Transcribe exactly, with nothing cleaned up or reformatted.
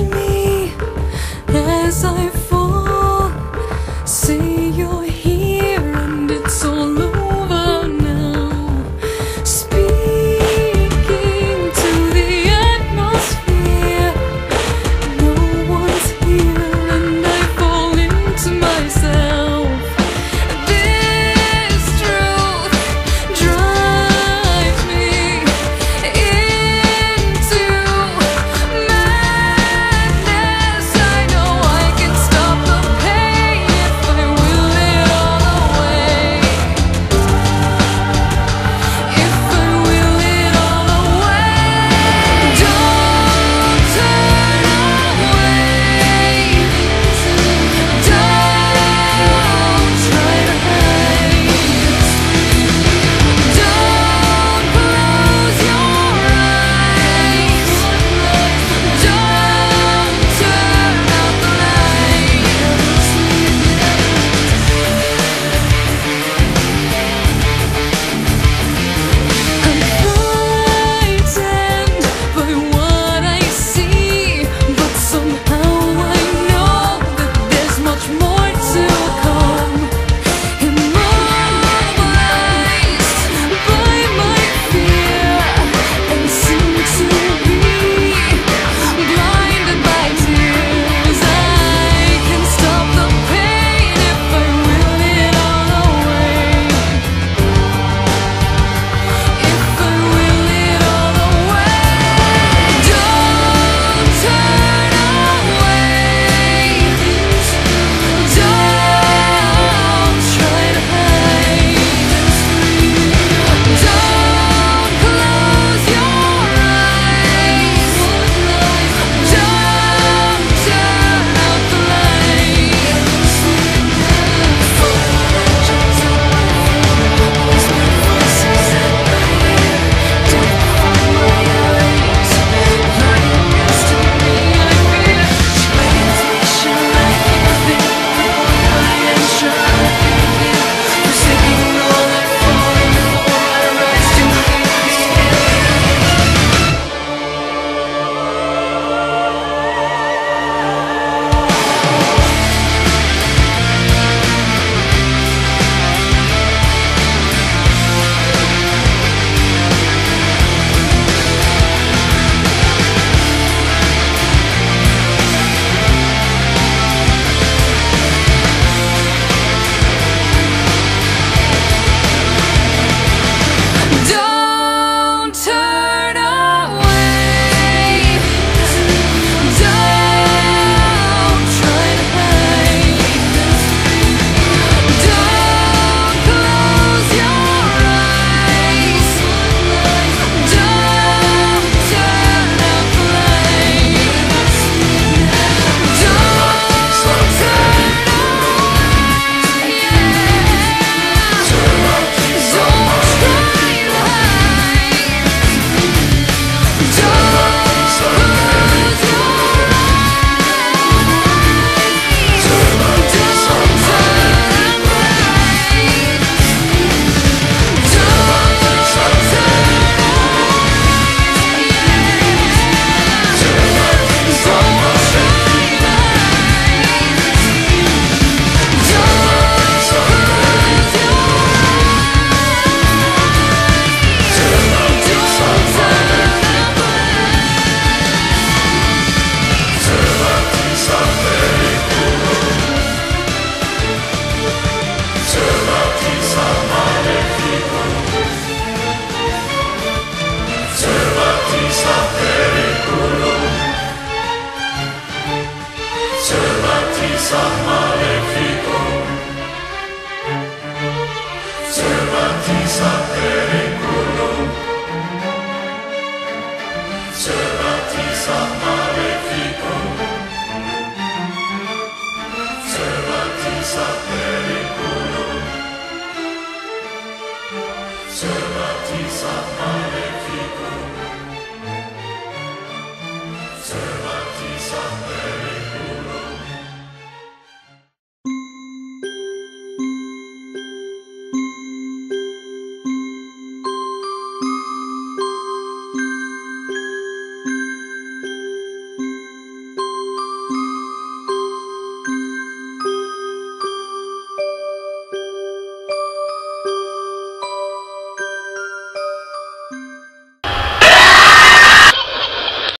me as I fall. Say you're here and it's all over now. Speaking to the atmosphere, no one's here and I fall into myself. This truth drives me into madness. I know I can stop the pain if I will it all away. If I will it all away. Don't turn away. Don't try to hide. Don't close your eyes. Don't turn out the lights. I'm frightened by what I see, but somehow I know that there's much more to come. Immobilized by my fear and seem to be blinded by tears. I can stop the pain if I will it all away. If I will it all away. Don't turn away. Don't try to hide. Don't close your eyes. Don't turn out the lights. Voices at my ear, don't find my eyes. Lying next to me, I fear. Transmission like nothing. I am sure I can hear. Forsaking all I fall before I rise to meet Don't turn away. Don't try to hide. Don't close your eyes. Don't turn out the lights. Don't turn away. Don't try to Servati Sama